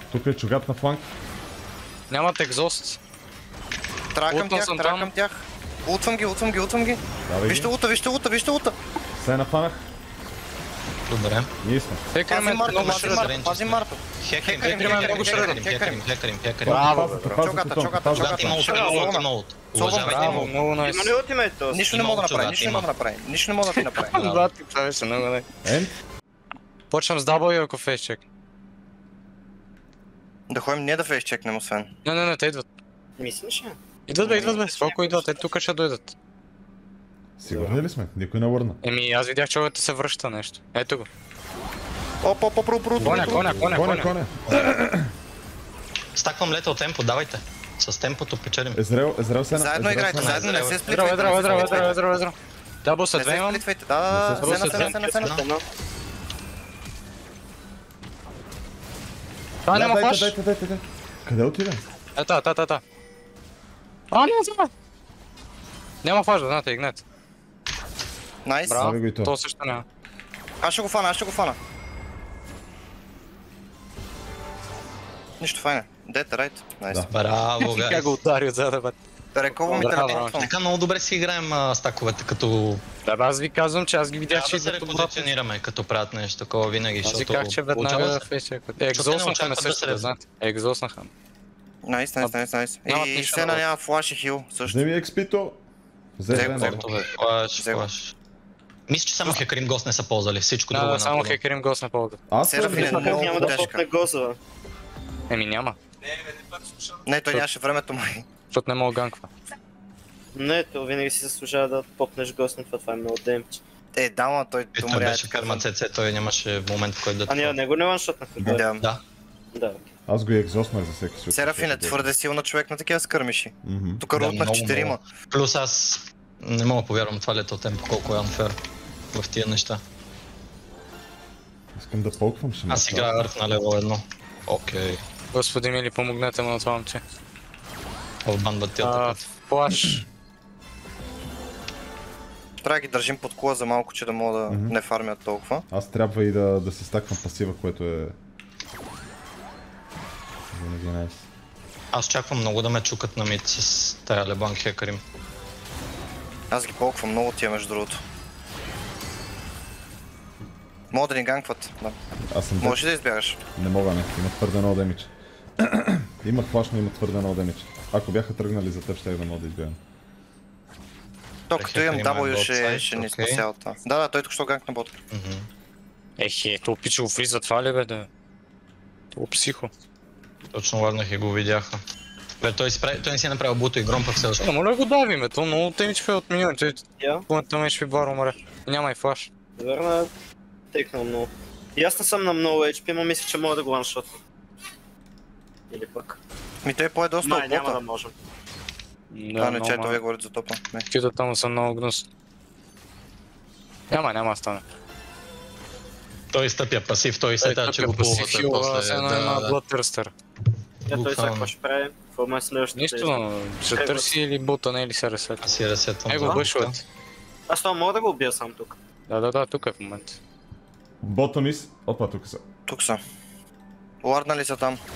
Тук е чугат на фланг. Нямат екзост. Тракам тях. Ултвам ги. Вижте лута. Се напанах. Добре. Ние сме. Пази Марто. Хекарим. Браво, Чогата. Има улт. Уважавайте му. много найс. Има ли ултимейт този? Нищо не мога да направи. Нищо не мога да ти направи. Брат, това беше много най. Енд. Почвам с W, ако фейсчек. Да ходим ние да фейсчекнем освен. Не, те идват. Мислиш ли? Идват бе, колко идват, тук ще дойдат. Сигурни ли сме? Никой не върна. Еми, аз видях, че се връща нещо. Ето го. Коня. Стаквам лето от темпо, давайте. С темпото печелим. Езрел се на... Заедно играйте, заедно не се сплитвайте. Едро. Дабл са две имам. Да, сена. Това няма флаш. Дайте. Къде отиде? Та. Няма. Няма флаш, да знаете, игнет. Найс. Браво го и то. То също няма. Аз ще го фана. Нищо файне. Дете, райт. Найс. Браво, Как гайс. го удари отзад, бе. Реково ми телефон. Така много добре си играем стаковете, като... Да, аз ви казвам, че аз ги видях, Трябва че да се идват обратно. репозиционираме, като правят нещо такова винаги, Аз защото... ви казах, че веднага фейсчекват. Екзоснаха ме също, да знаете. Екзоснаха. Найс. Нямат И нищо Сена ново. няма флаш и хил също. Вземи експито. Взем. Флаш. Мисля, че само Хекарим Гост не са ползвали, всичко друго Да, е само напълно. Хекарим гос на полга. Аз Серафин е съм... много Няма да тежка. попне гоза. Еми няма, Не, той нямаше времето май. защото не мога ганква. Не, то винаги си заслужава да попнеш гост на това е много демч. Да, ма той Той умря. беше карма ЦЦ, той нямаше момент, в който да... А ние него не ваншотнахме. Да. Да. Да. Аз го екзоснах за всеки случай. Серафин е твърде силна човек на такива скърмиши. Мгм. Тук Да, рутнах много, 4-ма. много. Плюс аз не мога да повярвам това лето темпо, колко е unfair в тия неща. Искам да полквам ще Аз играя Арт на лево 1. Окей. Господи мили, помогнете му на това момче. В банбатията. Флаш. Трябва да ги държим под кола за малко, че да мога да Мгм. не фармят толкова. Аз трябва и да се стаквам пасива, което е... Винаги найс. Аз чаквам много да ме чукат на мид с тая Лебан Хекарим. Аз ги полквам много тия между другото. Мога да ни ганкват. Да. Аз съм... Можеш ли да избягаш? Не мога, не. Има твърде много демидж. Има флаш, но има твърде много демидж. Ако бяха тръгнали за теб, щях да мога да избягам. То като имам W ще ни окей. спася от това. Да, той тук що ганк на бот. Ехе, то пича го фриза това ли бе да... То психо. Точно върнах и го видяха. Бе, той не си е направил буто и гром пък все още. Не, моля го давиме, то много темич фе от миньоните. Я? Пълната меч ви бар умре. Няма и флаш. Верно, текнал много. И аз не съм на много HP, но мисля, че мога да го ваншотна. Или пък. Ми той пое доста Май, от няма да бота. можем. Да, не чай, това говорят за топа. Не. Кита там са много гнус. Няма да стане. Той стъпя пасив, той се тая, че го пулвате после. Едно има Bloodthirster. Я той сега Буквално. какво ще прави? Какво ме следващото? Нищо, но ще търси или бута, не или се ресет. Аз си ресетвам. Его за бъшват. бута. Аз това мога да го убия сам тук. Да, тук е в момента. Бота мис... Опа, тук са. Тук са. Ларнали са там.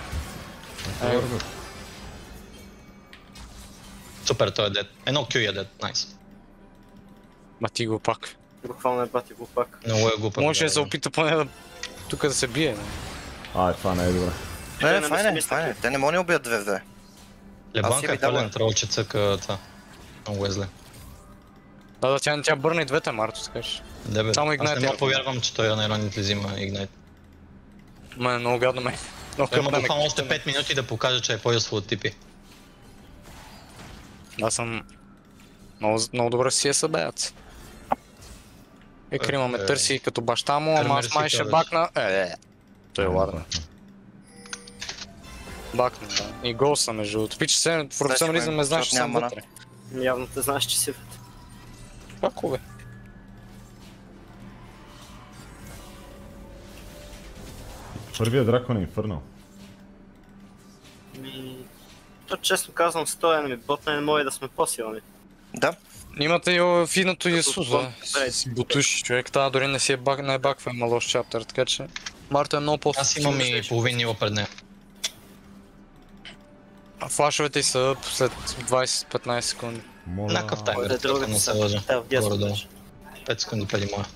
Супер, той е дед. Едно Q е дед, найс. Ма ти го пак. Буквално е бати го пак. Много е глупа. Може да се опита поне да... Тук да се бие. Това не е добре. Не, не файне, мисля, файне. Те не могат да ни убият 2 в 2. Аз Лебанка си е ви дам, пълен трол, че цъка това. Много е зле. Да, тя бърна и двете Марто, така че. Да, бе. Само Аз Ignite не мога е. повярвам, че той на Ironite взима Ignite. Ма много гадно ме. Много Той има къпна ме буквално още кича. 5 минути да покаже, че е по-юсфул от типи. Аз съм... Много добре си е събеят. Крима ме търси като баща му, ама аз май ще бакна... Той е ладно. Бакна, да. И гол съм между другото. Пича се, в професионализъм ме знаеш, че съм няма вътре. Явно те знаеш, че си вътре. Пако бе. Първият дракон е инфърнал. То честно казвам, стоя ми ботна не може да сме по-силни. Да. Имате и финото Исус, да. Добре. Си бутуш, човек, тази дори не си е баква, има лош чаптер, така че... Марта е много по-филм. Аз имам и половин ниво пред нея. Флашовете са след 20-15 секунди. Моля... Някакъв таймер, Оде трябва да другите не се са. лъжа. Те в дясно Горе-долу. беше. 5 секунди преди моя.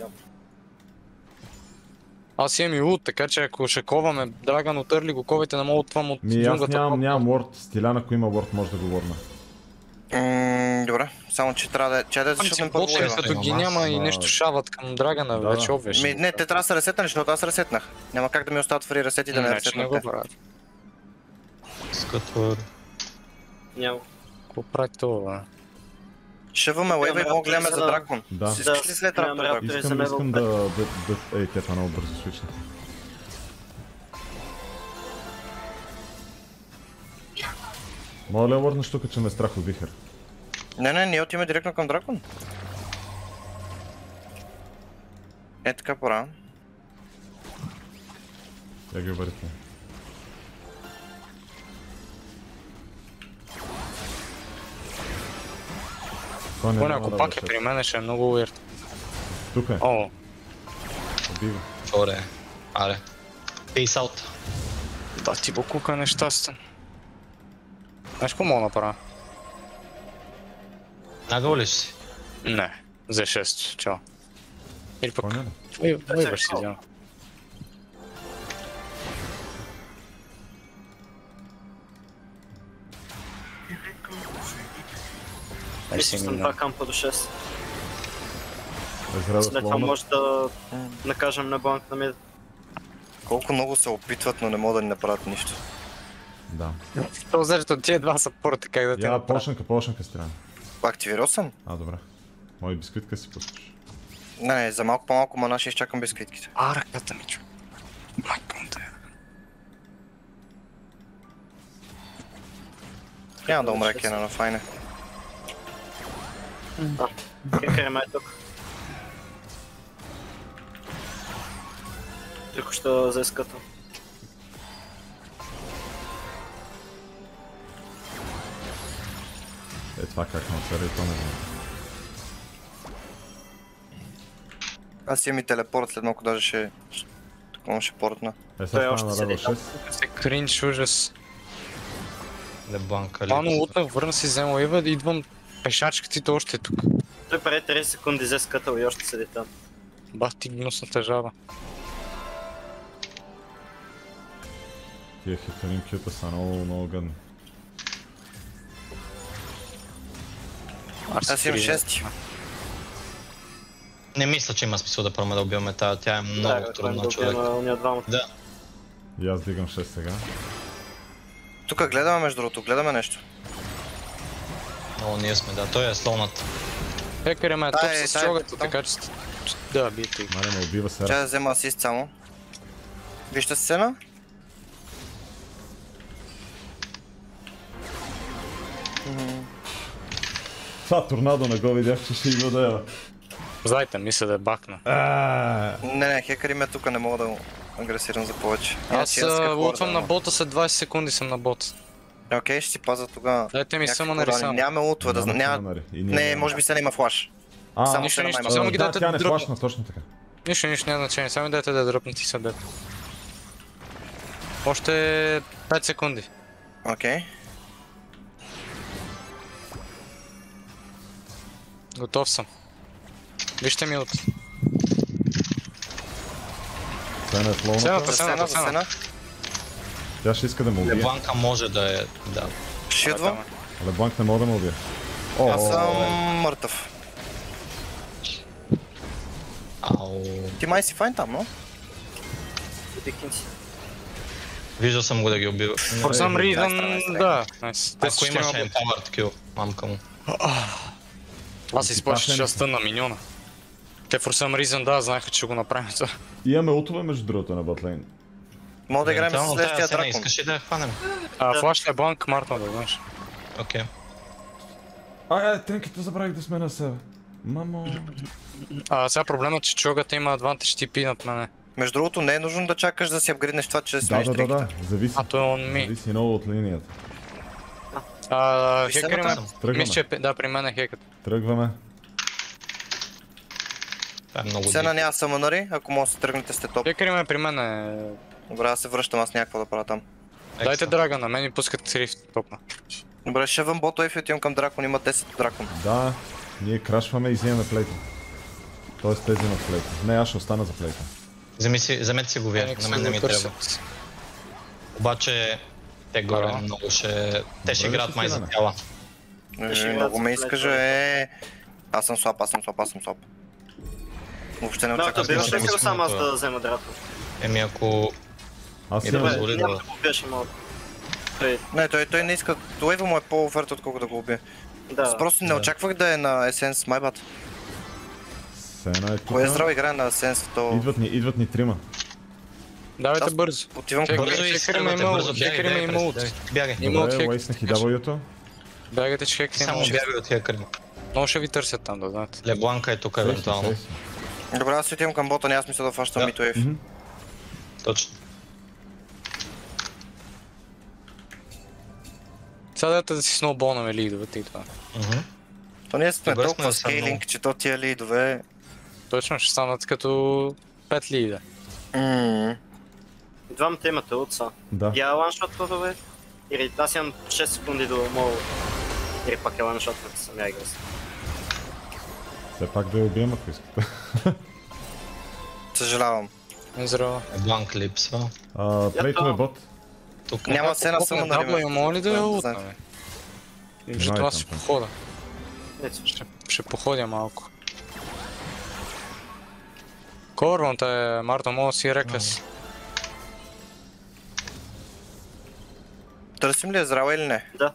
Аз имам и лут, така че ако ще коваме Драган от Early, го ковайте на мол това от Ми аз джунглата. нямам Word. Стилян, ако има Word, може да го ворна. Добре, само че трябва да... Чай да защото първо Ботове лева. като ги Имам аз, няма и ама- нещо шават към Драгана, Да, вече да. обвеш. Не, те трябва да са ресетнали, защото аз ресетнах. Няма как да ми остават фри ресети да не Иначе не ресетнат го те. правят. Скътвър. Няма. Какво прави това, бе? Шъваме лева и мога гледаме за дракон. Да. Искаш ли след Нямам раптор? реактори за Искам левел да... 5. Ей, те това много бързо свична. Моля, върнеш тук, че ме е страх от вихър. Не, ние отиваме директно към дракон. Е така пора. Я ги обърите. Поне ако пак е при мен, ще е много weird. Тук е, О, убива. Горе. Аре. Peace out. да ти букука е нещастен. Знаеш какво мога да направя? Нагъл ли си? Не, за 6, чао. Или пък, Поня ли? вайбър си взема. Мисля, че съм 2 кампа до 6. Израел След това слона. може да накажем на бланк на мид. Колко много се опитват, но не могат да ни направят нищо. Да. То защото тия два са порта, как да те Я, направят. почнака страна. Активирал съм? А, добре. Мой бисквитка си пускаш. Не, за малко по-малко мана ще изчакам бисквитките. А, ръката ми чу. Майконте. Няма да умре Кена на файне. Кекарем е тук. Току що за еската. Е, това как ме отваря и то не знам. Аз имам и телепорт, след малко даже ще... Такова ще портна. Е, Той сега още стана на седи там. 6. Се кринч, ужас. Лебланка ли? Пано лутнах, върна си, взема лейва, идвам пешачката и то още е тук. Той прави 30 секунди за еската и още седи там. Бах ти гнусната жаба. Тия хитарин кюта са много гадни. Аз имам 6. Не мисля, че има смисъл да пробваме да убиваме тази. Тя е много трудна човек. Уния двамата. Да. И аз дигам 6 сега. Тук гледаме между другото, гледаме нещо. Много ние сме, да. Той е слонът. Хекър ме е топ Дай, с дай, чогата, там. така че... Да, бийте ги. Маре ме убива сега. Чай да взема асист само. Вижте сцена. Това торнадо не го видях, че ще идва да я. Знаете, мисля да е бакна. Не, хекари ме тук, не мога да го агресирам за повече. Аз лутвам на бота, след 20 секунди съм на бота. Окей, ще си пазя тогава. Дайте ми някакви самънари корали. само. Нямаме лутове, да знам. Няма... самънари. И ние Не, нямаме. може би се има флаш. само нищо, се нищо, намайма. само ги Да, дайте тя да не дръпнат. флашна, точно така. Нищо няма значение, само дайте да дръпнат и са дед. Още 5 секунди. Окей. Готов съм. Вижте ми от... Сцена е слоната. Сцената. За сцена. Тя ще иска да ме убие. Лебланка може да е... Да. Шидвам. Лебланк не мога да ме убие. Аз съм мъртъв. Ау. Ти май си файн там, но? Дикинси. Виждал съм го да ги убива. For some reason, да. Nice. Те Ако са имаше ще empowered kill, мамка му. Аз изплаших частта на миньона. Те for some reason, да, знаеха, че ще го направим това. Имаме ултове между другото на ботлейн. Мога да играем с Евентуално следващия тази сцена дракон. искаш ли да я хванем? Флаш е бланк, Мартна да знаеш. Окей. Тенките забравих да сме на себе. Мамо. Сега проблемът е, че чогата има advantage TP над мене. Между другото, не е нужно да чакаш да си апгрейднеш това, че Да, смениш да, триките. зависи. А той е on me. Зависи много от линията. Виж Хекър сцената? има... Тръгваме. Мисля, че да, при мен е хекът. Тръгваме. Това е много Сцена дико. няма самънари, ако може да се тръгнете сте топ. Хекър има при мен е... Добре, аз се връщам, аз някакво да правя там. Дайте драга на мен и пускате рифт топна. Добре, ще вън бот wave и отивам към дракон, има 10 дракон. Да, ние крашваме и взимаме плейта. Тоест те взимат плейта. Не, аз ще остана за плейта. Вземете си го вие, на мен не ми трябва. Обаче те горе много ще... Те ще играят май за тяла. Много ме изкажа, Аз съм слаб. Въобще не Да, очаквам. то беше да ли само аз мисля, да взема дракон? Еми ако... Аз Добре, имам... позволи Няма да... да го убиеш малко. Не, той не иска. Лейва му е по-оферта, отколкото да го убие. Да. Просто не очаквах да е на Есенс, майбат. Сена е тук. Кой е здраво играе на Есенс, то... Идват ни трима. Давайте Аз бързо. отивам към... Бързо и Хекърме има ult. Бягай. Има от Добре, хек. лейснах и W-то. Бягайте, че хек Само има. бягай от хекъри. Много ще ви търсят там, да знаете. Лебланка е тук евентуално. Добре, аз отивам към бота, няма смисъл да фащам Да. мид wave. Мгм. Точно. Сега дайте да си сноуболнаме лидовете и това. То ние сме Добре сме толкова да са много. скейлинг, че то тия лидове... Точно ще станат като 5 лида. Двамата имате улца. Да. Я ланшот бе? Или аз имам 6 секунди до мол. Или пак е ланшот, като съм я играл. Все пак да я убием, ако искате. Съжалявам. Здраво. Бланк липсва. Плейтове бот. Тук Няма сена само на Дабла риме. има ли да я Да ултна, знаете. бе? Между това ще похода. Ще походя малко. Корванта е, Марта, мога да си реклес. Търсим ли е здрава или не? Да.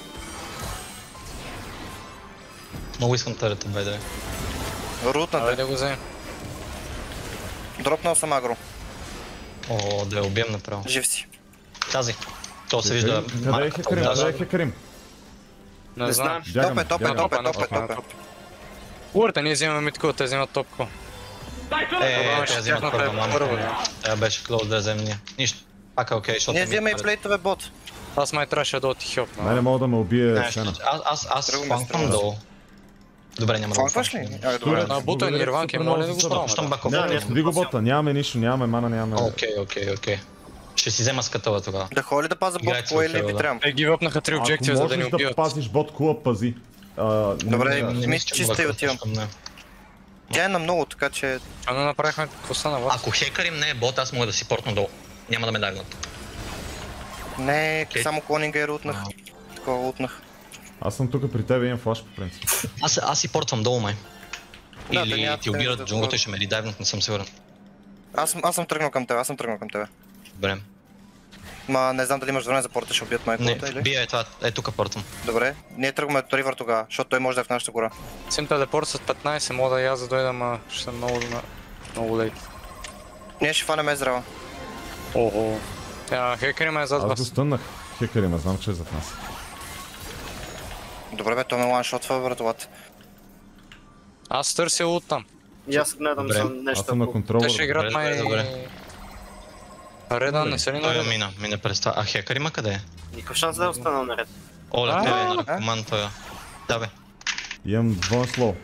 Много искам тарета, байде. Рутна Давай да. да го вземем. Дропнал съм агро. О, да я убием направо. Жив си. Тази. То се вижда. Къде е Хекарим? Къде е Хекарим? Не знам. Бягаме, Топ бягаме. е. Урта, ние вземаме митко, те вземат топко. Те взимат първа мамка. Тя беше клоуз да я вземем ние. Нищо. Пак е окей, защото... Ние ми вземаме и пари. плейтове бот. Аз май трябваше да оти хилп. Не мога да ме убие Не, Сена. Аз Тръгваме фланквам с долу. Добре, няма да го Фланкваш ли? фланквам. Ай, добре. А бута нирванки, моля да го Щом пробваме. баков. Не, следи го бота, нямаме нищо, нямаме мана, нямаме... Окей. Ще си взема скатала тогава. Да ходи да пазя бот Играйте кое в или Hero, би да. трябвало? Те ги въпнаха 3 Ако обжектива, за да ни можеш да убиват. пазиш бот кула, пази. Добре, не- мисля, че сте отивам. Тя е на много, така че... А не направихме какво стана, вот. Ако хекарим не е бот, аз мога да си портна долу. Няма да ме дагнат. Не, Окей. само клонинга и рутнах. Такова лутнах. Аз съм тук при тебе и имам флаш по принцип. Аз си портвам долу, май. Да, Или няма ти да убират да джунглата го- и ще ме редайвнат, не съм сигурен. Аз съм тръгнал към тебе, Добре. Ма не знам дали имаш време за порта, ще убият Не, майката или? бия е това, тук портвам. Добре, ние тръгваме до Ривър тогава, защото той може да е в нашата гора. Сим телепорт с 15, мога да я за дойда, ама ще съм много лейт. Ние ще фанем Езрала. Ого. Хекери ме е зад Аз го вас. стъннах. Хекарима, знам, че е зад нас. Добре бе, той ме ланшотва вратовата. Аз търся лут там. И аз гледам Добре. за Аз нещо. съм на контрол. Те ще играят май... добре. Реда, не са ли Той на мина през това. А хекар има къде е? Никакъв шанс да е останал наред. Оля, той е на А? команд, той е. Да бе. Имам двоен слоу.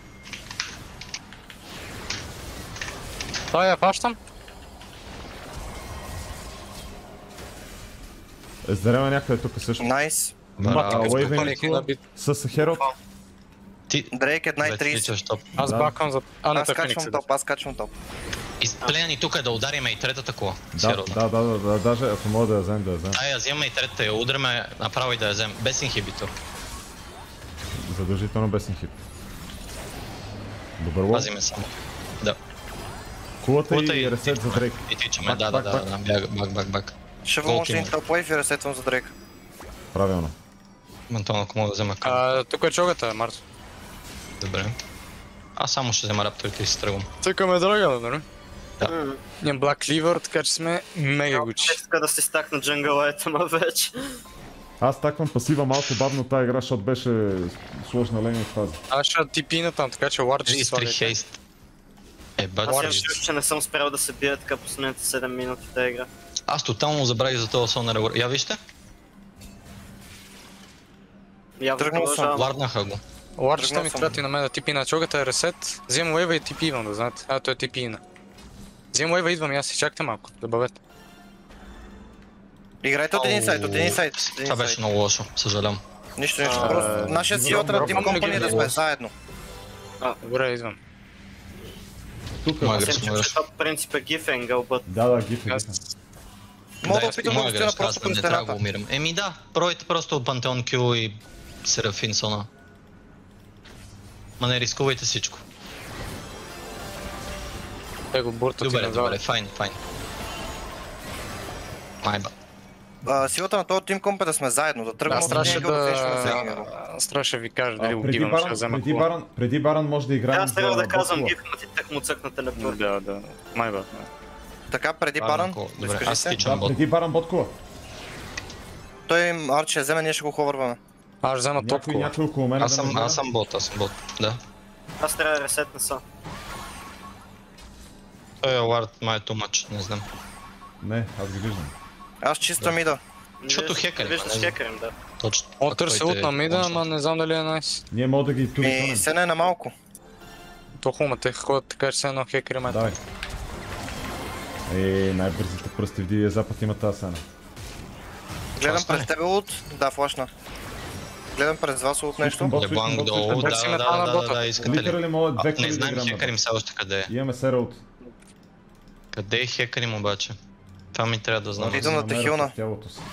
Това я фащам? Ездарема някъде тук също. Найс. Уейвен с Херод. Ти... Дрейк е Добре, ти 1.30. тичаш топ. Аз Да. баквам за... А, не, Аз те Феникс качвам е. топ, аз качвам топ. Плея ни тук е да удариме и третата кола. Да, даже ако мога да я взем, да я взем. Ай, я вземаме и третата, я удряме направо и да я взем. Без инхибитор. Задължително без инхип. Добър лоб. Пазиме само. Да. Кулата и ресет за Дрейк. И тичаме, Бак, да. бак. Бяга, бак. Ще Колко може има? един топ лейф и ресетвам за Дрейк. Правилно. Антон, ако мога да взема към. Тук е чогата, Марто. Добре. Аз само ще взема рапторите и си тръгвам. Цъкаме драга, да, нали? Да. Имам Black Cleaver, така че сме мега гучи. Иска да си стакна джангъла етама вече. Аз таквам пасива малко бавно тази игра, защото беше сложна линия в фаза. Аз ще типина там, така че Ward ще 33 сваля. хейст. Аз имам Бачи. чувство, че не съм спрял да се бия така последните 7 минути тази игра. Аз тотално забравих за този сон на регуляр. Я вижте, Явно Тръгнал съм. продължавам. варднаха го. Ward ще ми Тръгнал съм. трябва и на мен да типина. Чогата е ресет. Взимам уейва и типивам, да знаете. Той е типина. Взимам уейва, идвам и аз си чакайте малко, да бавете. Играйте от един сайт, от един сайт. Това беше много лошо, съжалявам. Нищо, просто нашия силата на Team Company е да сме заедно. Добре, идвам. Тук. Моя Аз гръб, съм моя чув, че това принцип е GIF Angle, but... Да, гиф е. Мога да опитам да го стена просто през не трябва да стената. го умирам. Еми да, пробайте просто Пантеон Q и Серафин Сона. Ма не рискувайте всичко. Те го буртат и Добре, назад. добре, файн. Майба. Силата на този Team Comp е да сме заедно, да тръгнем Аз от трябваше един ъгъл да финишваме всеки ъгъл. Трябваше ви кажа дали убивам, ще взема Преди Баран може да играем Аз трябва да казвам Бокова. GIF, ама ти так му цъкна телепорт. Да. Майба. Така, преди Баран, Добре, изкажи аз се. тичам Да, бот. преди Баран боткова. Той Арчи ще вземе, ние ще го ховърваме. Аз ще взема топко. Някой около мен. Аз съм бот, да. Аз трябва да ресетна са. Той е лард, май е too much, не знам. Не, аз ги виждам. Аз чисто мида. Защото хекарим, Виждаш не знам. хекарим, да. Точно. Он търси Който ут на мида, лънчна. ама не знам дали е найс. Ние мога да ги И туриканем. сена е на малко. То хубаво, те ходят така, че се едно хекери ме. Давай. Най-бързите пръсти в Дивия Запад има тази сена. Гледам Флашна ли? през тебе лут. Да, флашна. Гледам през вас лут нещо. Бот, Лебланг бот, долу, бот, Търсим една на бота. да, искате ли? Литерали могат две Не коли да знам играем. хекарим все още къде е. Имаме сераут. Къде е хекарим обаче? Това ми трябва да знам. Идвам на Техилна. Тялото си.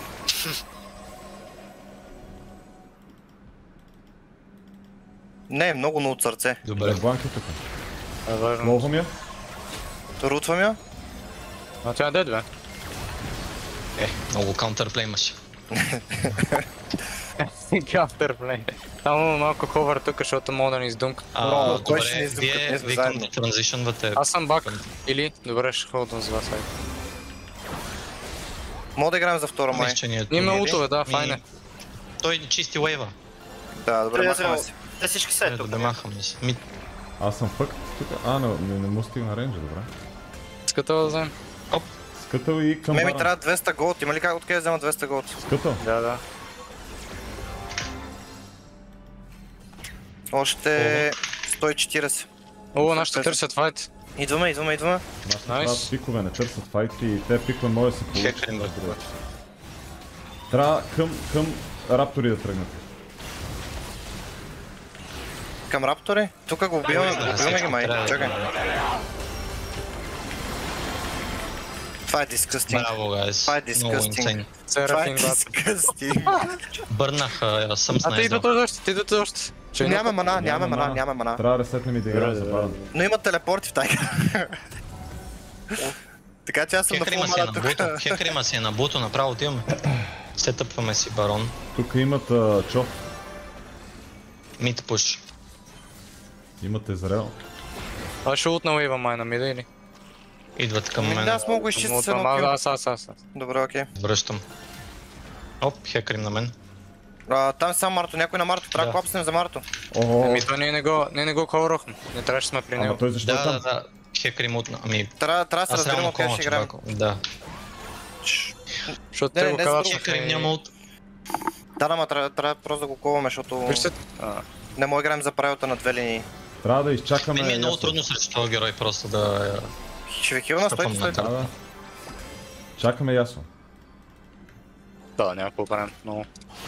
Не, много но от сърце. Добре. Лебланг е тук. Е важно. Ловам я. Рутвам я. А тя е дед, бе. Много каунтерплей имаше. Counterplay. Само малко ховър тук, защото мога да ни издумка. Кой ще ни Добре, издуха, вие ние сме викам заедно. да транзишънвате. Аз съм бак. Или? Добре, ще ходвам с вас. айде. Мога да играем за втора май. Мисля, че ни е Ние имаме турнир. ултове, да, Ми, файне. Той чисти уейва. Да, добре, Той е махаме зрел. си. Те всички са Да ето. махаме се. Аз съм фък тук. Не му стигна рейнджа, добре. Искате да вземем? Скътъл и към Ме ми Баран. трябва 200 голд. Има ли как откъде да взема 200 голд? Скътъл. Да. Още 140. О, нашите търсят файт. Идваме. Трябва пикове, не търсят файти и те пикове може да се получат. Хекарим, бе. Трябва към раптори да тръгнат. Към раптори? Тук го убиваме ги май. Чакай. Това е дискъстинг. Браво, гайс. Това е Много disgusting. инсейн. Това е Серафин, брат. дискъстинг. Бърнах съм с А те идват найздал. още, те идват още. Че Няма мана. Трябва да ресетнем и да играем за Баран. Но има телепорти в тайга. Така че аз съм на Хекарима фул си е мана на тук. буто. Хекарима си е на буто, направо отиваме. Сетъпваме си барон. Тук имат чоп, Мид пуш. имат Езраел. Аз ще лутна уейва май на мида или? Идват към Да, мен. аз мога го изчистя с едно кил. Аз. Добре, окей. Връщам. Оп, хекарим на мен. Там е само Марто, някой на Марто, трябва да Да. клапснем за Марто. Ого, Ами то ние не го ховърохме. Не трябваше да сме при ама него. той защо е там? Да. Хекарим от... Ами, Трябва да се аз разделим реално от къде кома ще играем. чувако. Да. Защото Не, те го не, казват, за Хекарим няма от... Да, ама трябва просто да го коваме, защото Вижте, не мога да играем за правилата на две линии. Трябва да изчакаме. Ми е много Ясо. трудно срещу този герой просто да... Ще ви хилна, Стъпвам стойте. на Да. Чакаме Ясо. да, няма какво правим. Но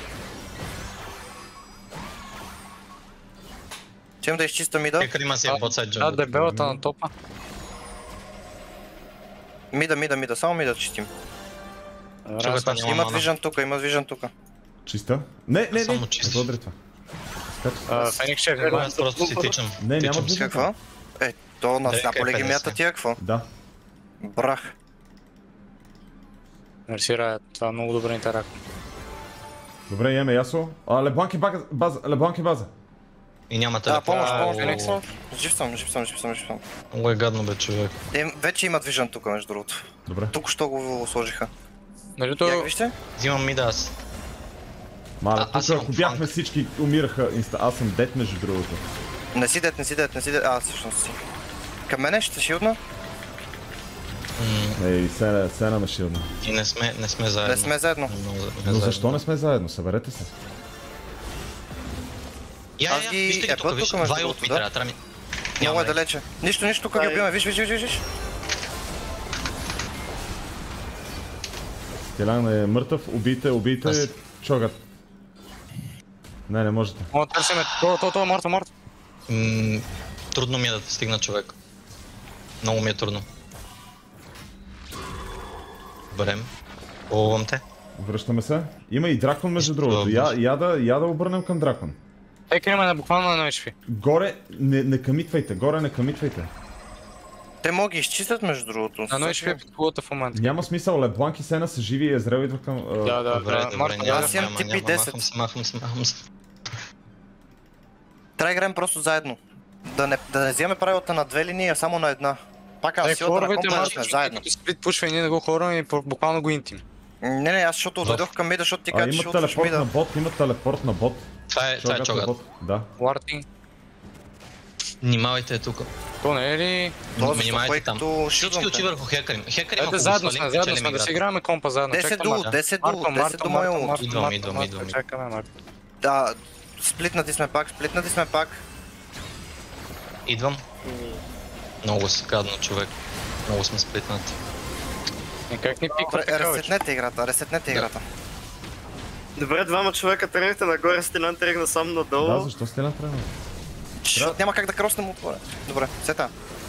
Чем да изчиста мида? Хекарима си е подсайд да, джангл. дебелата на топа. Мида, само мида чистим. Човека няма Имат мана. вижен тук. Чиста? Не. Само чисти. Не го дритва. Феникс ще внимава. Аз просто си тичам. Не, няма Тичам си. вижен. Какво? То на Дека сляпо ли ги 50. мята тия, какво? Да. Брах. Мерси, Рая, това е много добър интеракт. Добре, имаме Ясо. Лебланк е база. Лебланк е база. И няма Да, телефон. помощ. Феникс. Жив съм. Много е гадно бе, човек. Вече имат вижен тук, между другото. Добре. Тук що го сложиха. Нали Як то... вижте? Взимам мида аз. Мале, аз тук съм ако бяхме фанк. всички, умираха инста. Аз съм дет между другото. Не си дет. Всъщност си. Към мене ще шилдна? Ей, сена ме шилна. И не сме заедно. Не сме заедно. Но защо не сме заедно? Съберете се. Аз ги вижте ги епът тук, виж, тук, между два другото, от ми да. трябва ми. Много е Няма, далече. Нищо, тук ги убиваме. Виж. Стилян е мъртъв, убийте, Аз. чогат. Не можете. Мога да търсиме, то е мъртв. Трудно ми е да те стигна човек. Много ми е трудно. Добре. Полувам те. Връщаме се. Има и дракон между другото. Я да обърнем към дракон. Хекари ме буквално на 1 HP. Горе не камитвайте, Те могат ги изчистят между другото. На 1 HP е под кулата в момента. Няма смисъл, Лебланк и Сена са живи и Езрел идва към... Да, Добре, Аз имам тип и 10. Махам се. Трябва да играем просто заедно. Да не вземе правилата на две линии, а само на една. Пак аз силата на компа да сме заедно. Сплит пушва и ние да го хораме и буквално го интим. Не, аз защото дойдох към мида, защото ти казваш, че имат ще отваш телепорт мида. на бот, имат телепорт на бот. Това е чогат. Да. Вартинг. Внимавайте тук. То не е ли... Внимавайте там. Всички очи върху хекари. Хекари, ако го Заедно свалим, сме, печелим да играта. си играем компа заедно. 10 до моя лут. Идвам. Чакаме, Марко. Да, сплитнати сме пак. Идвам. Много се гадно, човек. Много сме сплитнати. Никак не пиква така вече. Ресетнете играта. Добре, двама човека тръгнахте нагоре, Стилян тръгна сам надолу. Да, защо Стилян тръгна? Защото няма как да кроснем отвора. Добре, сета.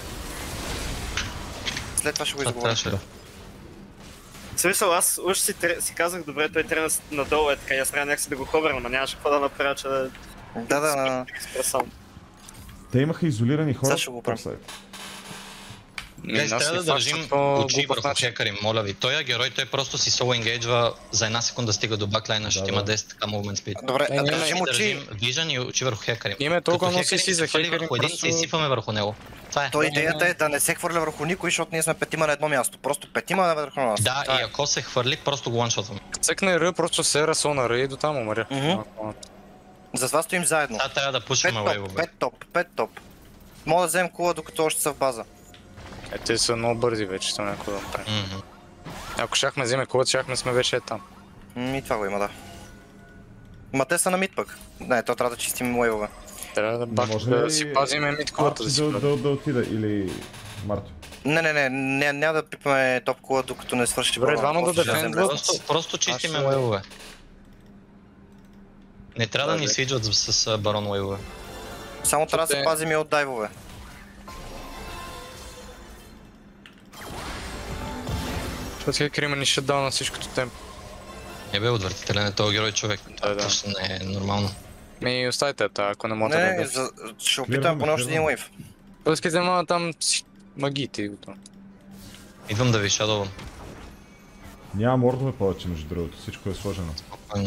След това ще го изговорим. В смисъл, аз уж си казах, добре, той тръгна надолу, е така, и аз трябва някакси да го хобърна, но нямаше какво да направя, че да... Да. Сам. Те имаха изолирани хора. Сега ще го правим. Трябва да държим очи върху хекари, моля ви. Той герой, той просто си соло енгейджва за една секунда стига до баклайна, ще има 10 така movement speed. Добре, държим очи. Виждан и очи върху хекари. Име толкова носи си за хекари, върху един и сипваме върху него. Това е. То идеята е да не се хвърля върху никой, защото ние сме петима на едно място. Просто петима на върху нас. Да, и ако се хвърли, просто го ланшотваме. Цъкне Р, просто се расо на Р и до там умря. Затова стоим заедно. Да, трябва да пушваме вейвове. 5 топ. Мога да вземем кула, докато още са в база. Те са много бързи вече, това някой да направи. Ако щяхме вземе кулата, щяхме сме вече там. И това го има, да. Ма те са на мид пък. Не, то трябва да чистим уейвове. Трябва да си пазиме мид кулата да си да отида или Марто. Няма да пипаме топ кула, докато не свърши. Добре, двама да дефендват. Просто чистиме уейвове. Не трябва да ни свиджват с барон уейвове. Само трябва да се пазим и от дайвове. Защото хекари има ни шатдаун на всичкото темпо. Не бе отвратителен е този герой човек. Да. Точно не е нормално. Ми оставите ако не можете да Не, ще опитам поне още един уейв. Пъски взема там магиите и готово. Идвам да ви шадовам. Няма мордове повече, между другото, всичко е сложено. Спокойно.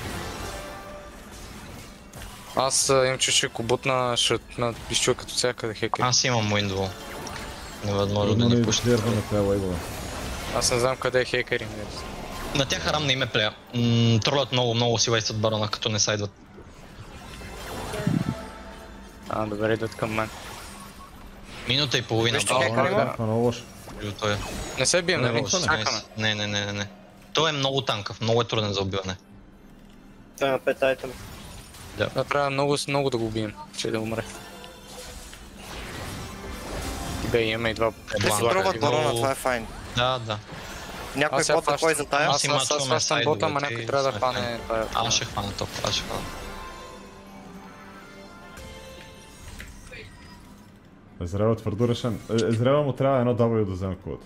Аз им че ще кубутна, ще изчуя като всякъде хекари. Аз имам Уиндвол. Невъзможно да ни пуши. Дерваме тези лейбове. Аз не знам къде е хекари. На тях харам не име плея. Тролят много си вействат барона, като не сайдват. Добре, идват към мен. Минута и половина. Вижте хекари има. Това много лошо. Не се бием, нали? Чакаме. Не. Той е много танкав, много е труден за убиване. Той има 5 айтема. Да, трябва много да го убием, че да умре. Бе, имаме и два. Те си пробват барона, това е файн. Да. Някой бот да кой за тая? Аз фащам бота, ама някой трябва да хване. Аз ще хвана топ, Езрел е твърдо решен. Езрела му трябва едно W да вземе кулата.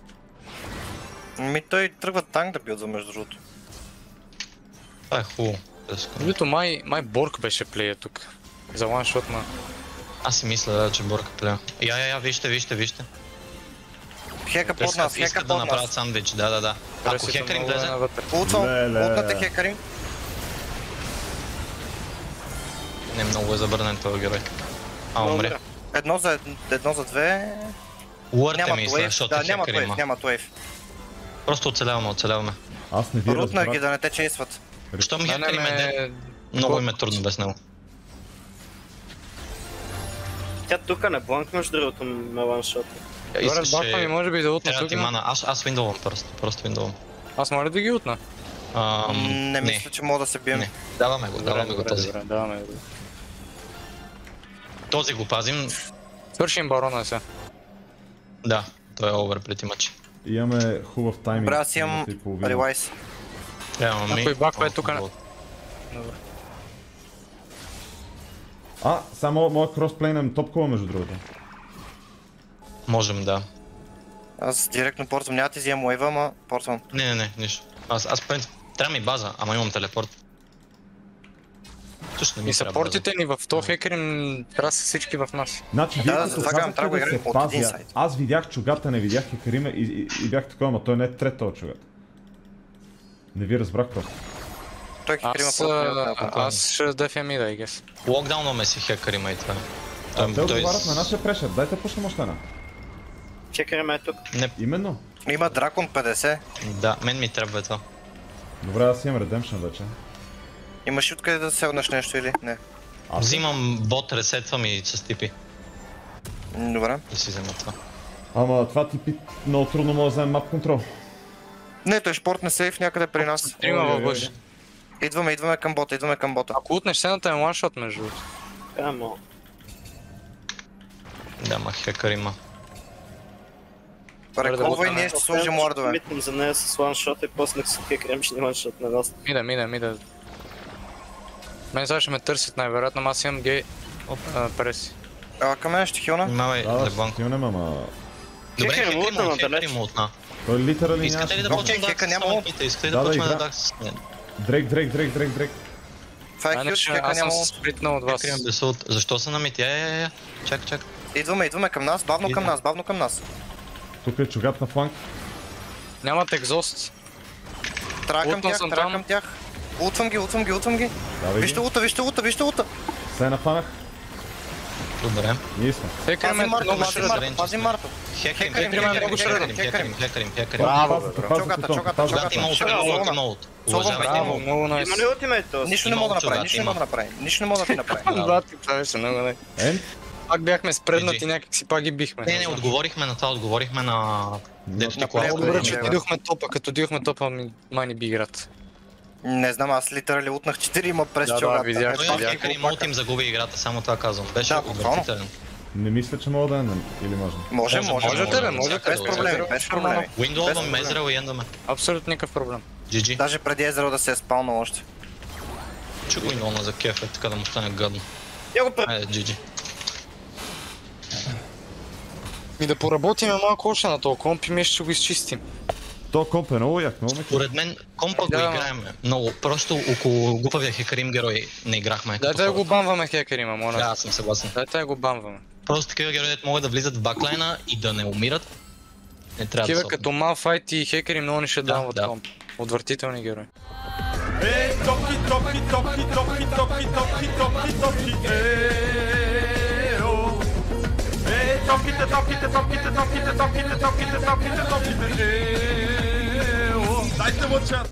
Той тръгва танк да билдва между другото. Това е хубаво. Вито май Борг беше плея тук. За ланшот на... Аз си мисля, че Борг е плея. Я, вижте. Хека под нас, искат да направят сандвич, да. Ако хекар им влезе... Ултнате хекар им. Не, много е забърнен този герой. Умре. Едно за две... Уърте мисля, защото хекар има. Нямат уейв. Просто оцеляваме. Аз не ви Рутна ги разбрах. да не те чейсват. Щом хекар им е много им е трудно без него. Тя тук не бланк, между другото, на ваншота. Добре, бака ми може би да утна Трябва тук. ти мана. Аз виндовам просто виндовам. Аз моля да ги утна. Не мисля, че мога да се бием. Не. Даваме го този. Даваме го. Този го пазим. Свършим барона сега. Да, той е овер прети мач. Имаме хубав тайминг. Добре, аз имам минута и половина. релайс. Някой баква е тук. Добре. Само моят кросплейн топкова между другото. Можем, да. Аз директно портвам, няма да ти вземам уейва, ама портвам. Не, нищо. Аз принцип, трябва ми база, ама имам телепорт. Също не ми И трябва сапортите ни в този хекерим трябва да са всички в нас. Значи вие като затова казвам, трябва казахте да да го се играем от един пазя, сайт. аз видях чугата, не видях Хекарима и бях такова, ама той не е трет този чугат. Не ви разбрах просто. Той хекер има Аз ще дефя мида, I guess. Локдаунваме си хекарима и това. Те отговарят на нашия прешер, дайте пушнем още една. Хекерим е тук. Именно. Има дракон 50. Да, мен ми трябва това. Добре, аз имам Redemption вече. Имаш ли откъде да селнеш нещо или не? Взимам бот, ресетвам и с типи. Добре. Да си взема това. Ама това типи много трудно може да вземем мап контрол. Не, той шпорт не сейф някъде при нас. Трима в бъж. Идваме към бота, Ако утнеш сцената е one-shot между другото. Амо. Да, ма хекарима. Реколвай, ние ще сложим лордове. Митнем за нея с one-shot и после с хекерим ще ни one-shot на нас. Мида. Мен сега ще ме търсят най-вероятно, аз имам гей преси. Към мен ще хилна. Внимавай, Да, Лебанко. ще ама... Добре, Хекари му утна надалеч. хекари му утна. Той литерали Искате ли да нямаше... почнем да Хека няма с ult. томите? Искате ли Да, да да, почнем да игра. дах с... Дрейк. Това е хилч, хека Аз съм няма. сплитнал от вас. Хекарима без ult. Защо са на мит? Чакай. Идваме към нас, бавно към нас. Тук е чугат на фланг. Нямат екзост. Тракам тях. Ултвам ги. Давай Вижте ги. лута. Се напанах. Добре. Ние сме. Хекерим е много шредър. Пази Марто. Хекарим много шредър. Хекарим. Чогата. Зад има ult, има ult. Уважавайте Браво. му. Много найс. Има ли ултимейт този? Нищо не мога да направи. Нищо не мога да ти направи. Брат, това беше много най. Енд? Пак бяхме спреднати, някак си пак ги бихме. Не, отговорихме на това, отговорихме на... Дето ти Добре, Добре, че Добре. отидохме топа, като отидохме топа май не би играт. Не знам, аз литерали утнах 4 през Да, чогата. видях. Той Хекарим ult им загуби играта, само това казвам. Беше Да, буквално. отвратителен. Не мисля, че мога да ендам. Или може? Може. Без проблеми. Windowваме Ezreal и ендаме. Абсолютно никакъв проблем. GG. Даже преди Езеро да се е спалнал още. Чу го Windowна за кеф, така да му стане гадно. Я го Айде, GG. И да поработим малко още на този комп и ще го изчистим. То комп е много як, много ме Според мен компа го играем много. Просто около глупавия Хекарим герой не играхме. Дайте да го бамваме хекерима, моля. Да, аз съм съгласен. Дайте да го бамваме. Просто такива герои могат да влизат в баклайна и да не умират. Не трябва да Такива са. като Малфайт и хекери много ни ще дават да. комп. Отвратителни герои. Toki, dajte mu čas.